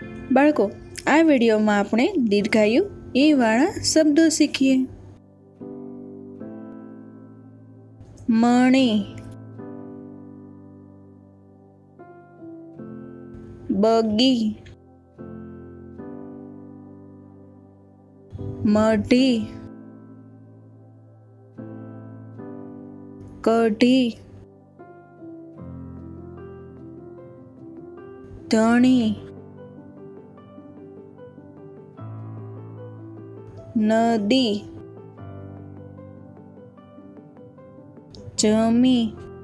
बाळको, आ video में आपणे दीर्घायु ए वाळा शब्दों शीखीए। मणी, बगी, मढी, कढ़ी, धणी, नदी, जमी,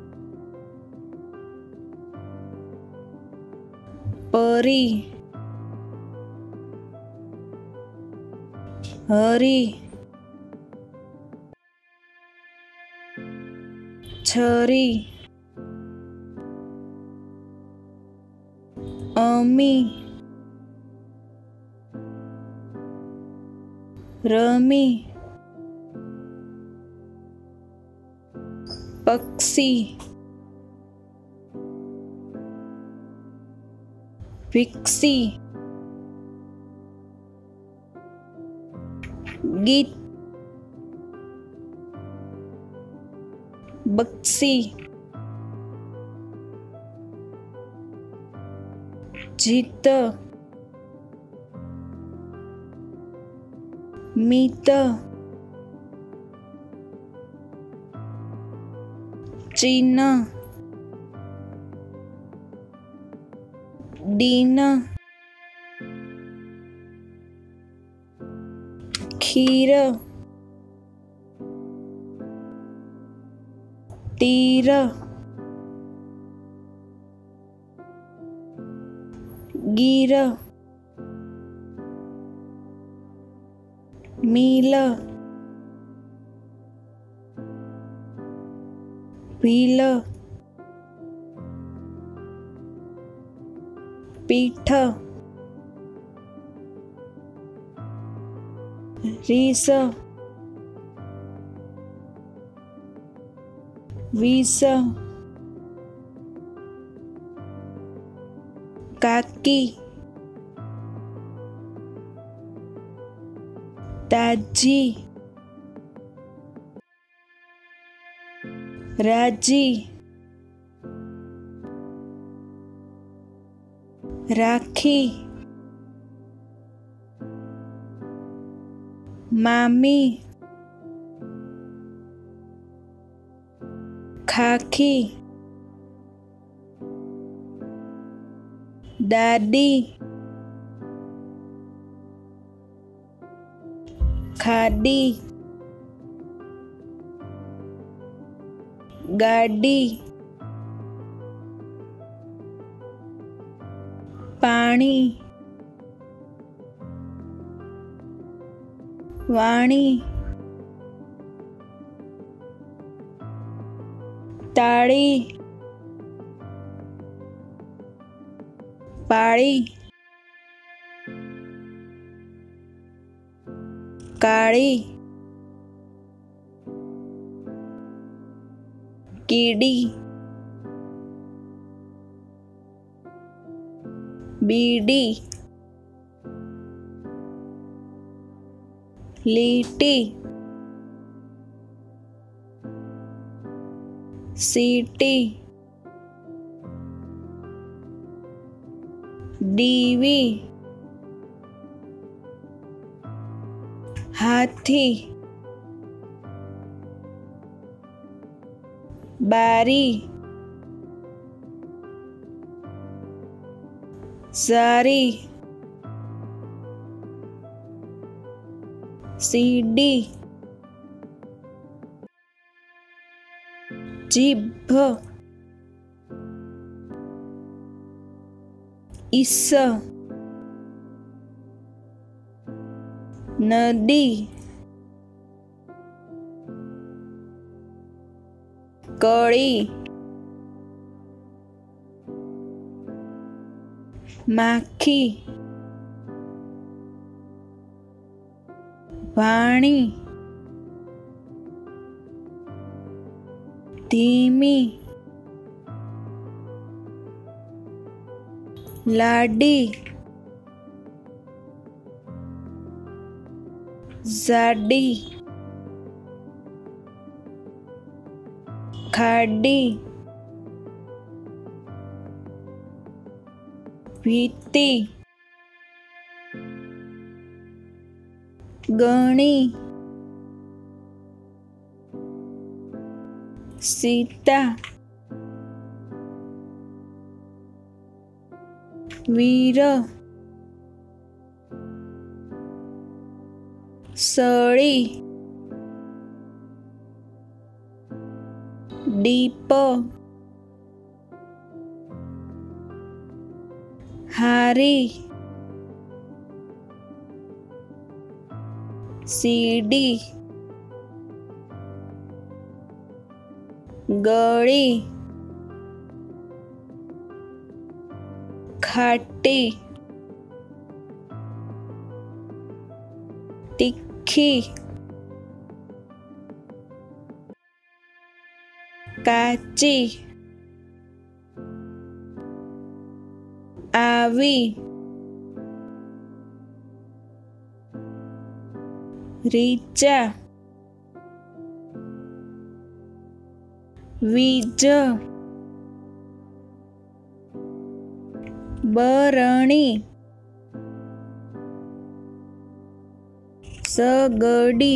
परी, हरी, छरी, अमी, रमी, पक्षी, विक्षी, गीत, बक्सी, जीत, मीत, चीन, दीन, खीर, तीर, गिर, मील, भील, पीठ, रीस, वीस, काकी, ताजी, राजी, राखी, मामी, खाकी, दादी, खादी, गाड़ी, पानी, वाणी, ताड़ी, पाड़ी, काली, कीड़ी, बीड़ी, लीटी, सीटी, डीवी, हाथी, बारी, सारी, सीडी, जीभ, इस, नदी, कड़ी, माखी, वाणी, धीमी, लाडी, जाडी, खाडी, भीती, गणी, सीता, वीर, सळी, दीप, हारी, सीडी, गळी, खाटी, तिखी, काची, आवी, रीचा, वीज, बरणी, सगडी,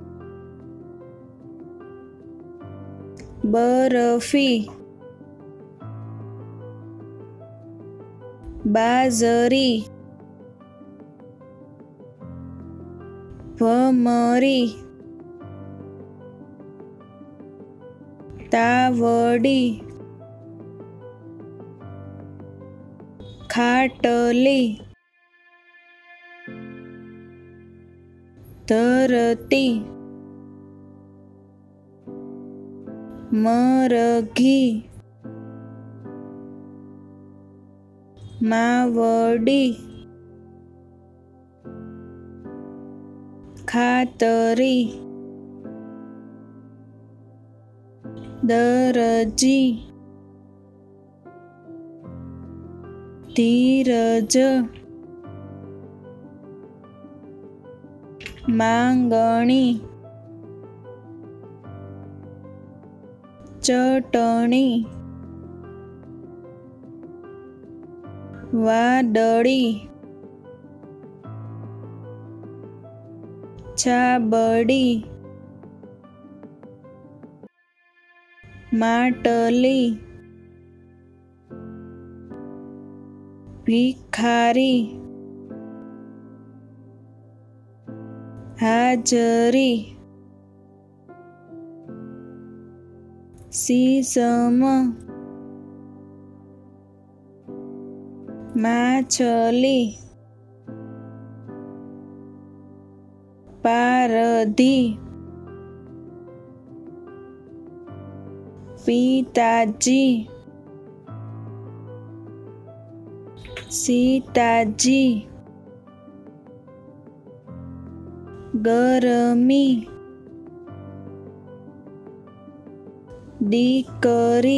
बर्फी, बाजरी, भमरी, तावडी, खाटली, धरती, मरघी, मावडी, खातरी, दरजी, धीरज, मांगणी, चटणी, वादळी, छाबडी, माटली, भिखारी, हाजरी, सीसम, माछली, पारधी, पिताजी, सीताजी, गरमी, दीकरी,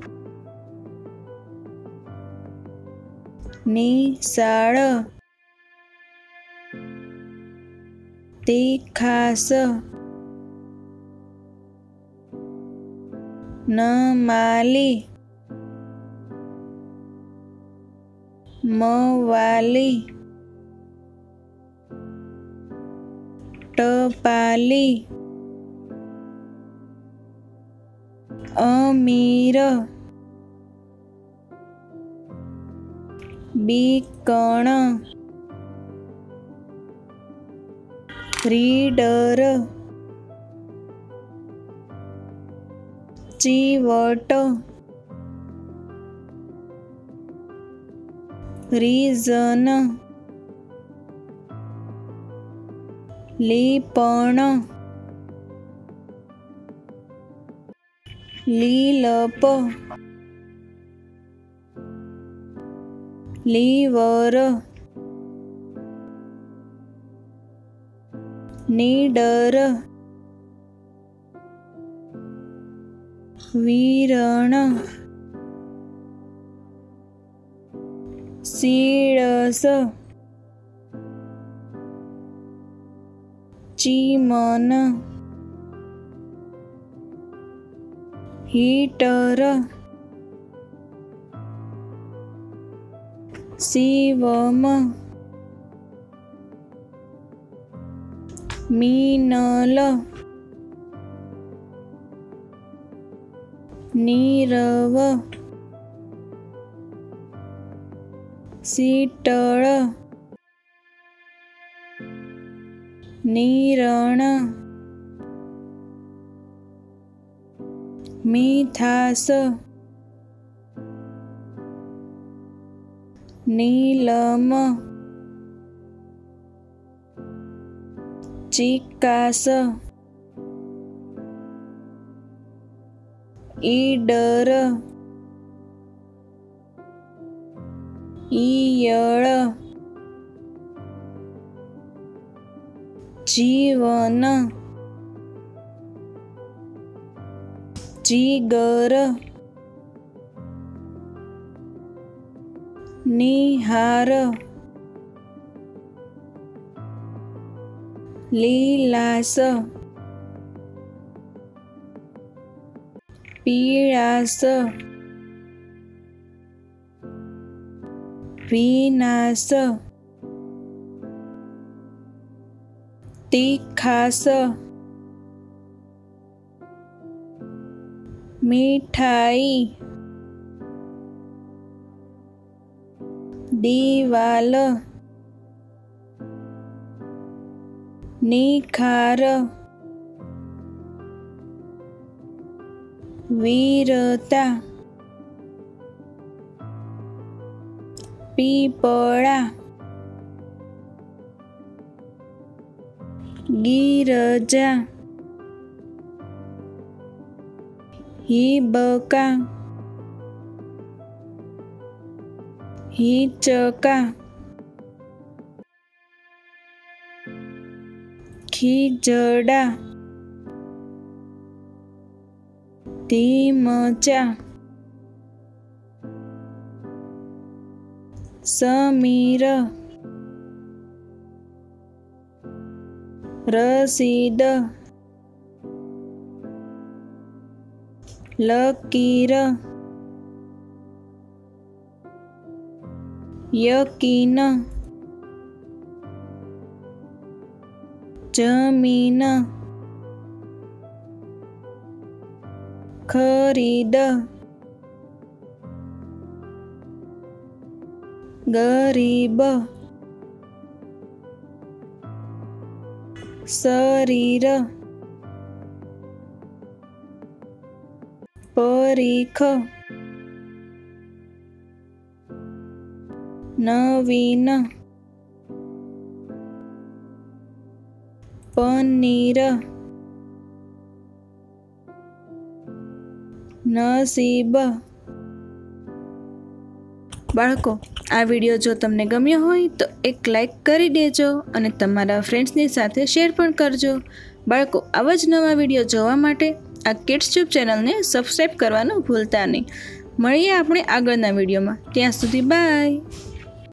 निशाळ, तिखास, नमाली, मवाली, टपाली, अमीर, बीकण, रीडर, चिवट, रीजन, लिपण, लीलप, लीवर, निडर, वीरण, सीळस, ચીમન, હીટર, શિવમ, મીનલ, નીરવ, શીતળ, નીરણ, મીઠાસ, નીલમ, ચિકાસ, ઈડર, ઈયળ, જીવન, જીગર, નિહાર, લીલાસ, પીળાસ, વિનાશ, તીખાસ, મીઠાઈ, દીવાલ, નિખાર, વીરતા, પીપળા, ગીરજા, હિબકા, હિચકા, ખીજડા, ધીમચા, સમીર, રસીદ, લકીર, યકીન, જમીન, ખરીદ, ગરીબ, શરીર, પરીખ, નવીન, પનીર, નસીબ। બાળકો, આ વિડીયો જો તમને ગમ્યો હોય તો એક લાઈક કરી દેજો અને તમારા ફ્રેન્ડ્સની સાથે શેર પણ કરજો। બાળકો, આવા જ નવા વિડીયો જોવા માટે આ કિડ્સ ટ્યુબ ચેનલને સબસ્ક્રાઈબ કરવાનું ભૂલતા નહીં। મળીએ આપણે આગળના વિડીયોમાં, ત્યાં સુધી બાય।